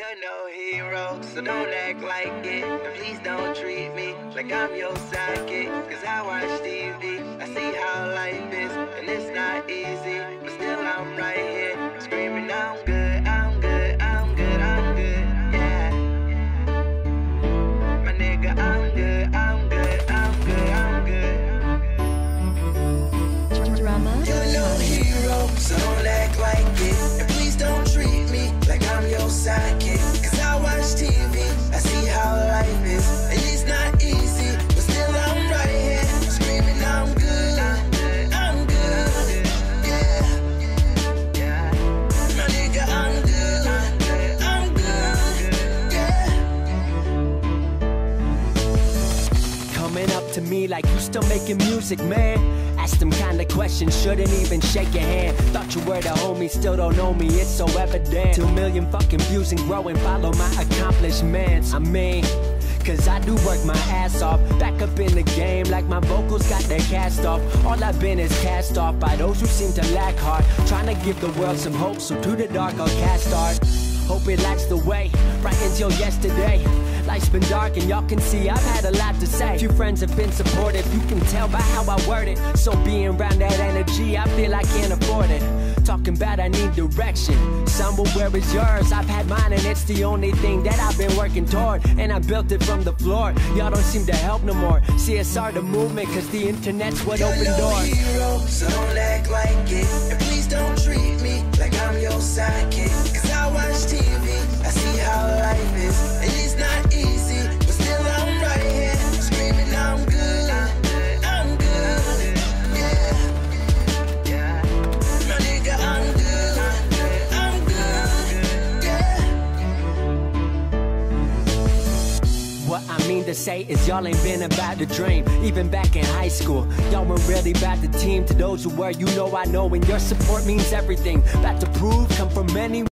You're no hero, so don't act like it. And please don't treat me like I'm your sidekick. Cause I watch TV, I see how life is, and it's not easy, but still I'm right here, screaming I'm good, I'm good, I'm good, I'm good, yeah. My nigga, I'm good, I'm good, I'm good, I'm good. You're no hero, so don't act like it. And please don't treat me like I'm your sidekick. Cause I watch TV, I see how life is, and it's not easy, but still I'm right here, screaming I'm good, I'm good, yeah. My nigga, I'm good, I'm good, yeah. Coming up to me like you still making music, man. Ask them kind of questions, shouldn't even shake your hand. Thought you were the homie, still don't know me, it's so evident. 2 million fucking views and growing, follow my accomplishments. I mean, cause I do work my ass off. Back up in the game like my vocals got their cast off. All I've been is cast off by those who seem to lack heart. Trying to give the world some hope, so to the dark I'll cast art. Hope it lights the way, right until yesterday. Life's been dark and y'all can see I've had a lot to say. Few friends have been supportive, you can tell by how I word it. So being around that energy, I feel I can't afford it. Talking about I need direction, some will where is yours? I've had mine and it's the only thing that I've been working toward. And I built it from the floor, y'all don't seem to help no more. CSR the movement, cause the internet's what opened doors. You're no hero, so don't act like it. And please don't treat me like I'm your sidekick. Cause I watch TV, I see how life is, and it's not easy, but still I'm right here, screaming I'm good, I'm good, yeah. My nigga, I'm good, I'm good, yeah. What I mean to say is y'all ain't been about the dream. Even back in high school, y'all weren't really about the team. To those who were, you know I know, and your support means everything. About to prove, come from many